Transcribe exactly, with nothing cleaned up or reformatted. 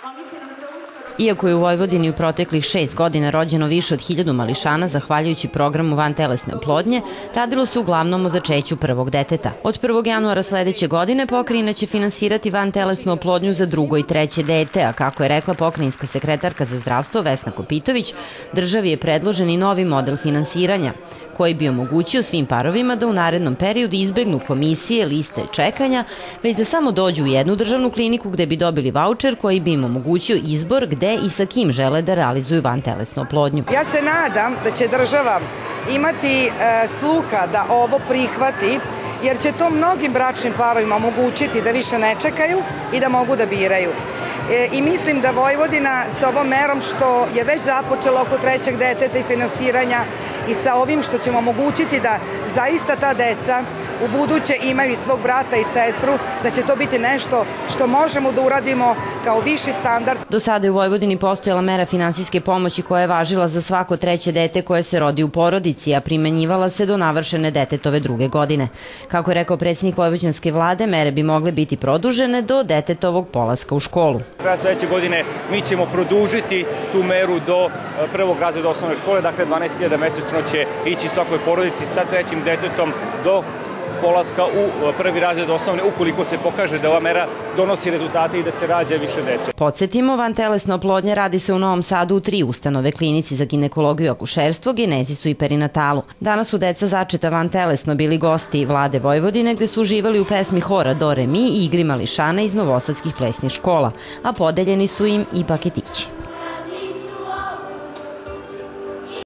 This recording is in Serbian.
Iako je u Vojvodini u proteklih šest godina rođeno više od hiljadu mališana zahvaljujući programu vantelesne oplodnje, radilo se uglavnom o začeću prvog deteta. Od prvog januara sledeće godine pokrajina će finansirati vantelesnu oplodnju za drugo i treće dete, a kako je rekla pokrajinska sekretarka za zdravstvo Vesna Kopitović, državi je predložen i novi model finansiranja, koji bi omogućio svim parovima da u narednom periodu izbegnu komisije, liste čekanja, već da samo dođu u jednu državnu kliniku gde bi dobili vaučer koji bi im omogućio izbor gde i sa kim žele da realizuju vantelesnu oplodnju. Ja se nadam da će država imati e, sluha da ovo prihvati, jer će to mnogim bračnim parovima omogućiti da više ne čekaju i da mogu da biraju. E, I mislim da Vojvodina sa ovom merom što je već započela oko trećeg deteta i finansiranja i sa ovim što ćemo omogućiti da zaista ta deca u buduće imaju i svog brata i sestru, da će to biti nešto što možemo da uradimo kao viši standard. Do sada je u Vojvodini postojala mera finansijske pomoći koja je važila za svako treće dete koje se rodi u porodici, a primenjivala se do navršene detetove druge godine. Kako je rekao predsjednik vojvođanske vlade, mere bi mogle biti produžene do detetovog polaska u školu. Kraja sledeće godine mi ćemo produžiti tu meru do prvog razreda osnovne škole, dakle dvanaest hiljada mesečno će ići svakoj porodici sa trećim detetom do polaska u prvi razred osnovne, ukoliko se pokaže da ova mera donosi rezultate i da se rađa više dece. Podsjetimo, vantelesna oplodnja radi se u Novom Sadu u tri ustanove: klinici za ginekologiju i akušerstvo, genezisu i perinatalu. Danas su deca začeta vantelesno bili gosti Vlade Vojvodine, gde su uživali u pesmi hora Do Re Mi i igri mališana iz novosadskih plesnih škola, a podeljeni su im i paketići.